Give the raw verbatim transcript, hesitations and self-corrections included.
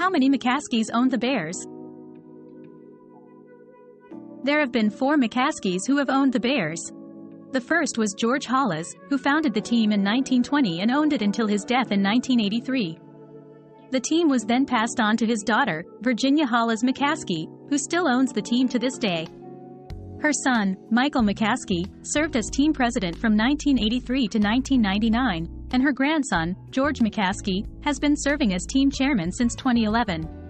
How many Mccaskeys owned the Bears? There have been four Mccaskeys who have owned the Bears. The first was George Halas, who founded the team in nineteen twenty and owned it until his death in nineteen eighty-three. The team was then passed on to his daughter, Virginia Halas McCaskey, who still owns the team to this day. Her son, Michael Mccaskeys, served as team president from nineteen eighty-three to nineteen ninety-nine, and her grandson, George Halas, has been serving as team chairman since twenty eleven.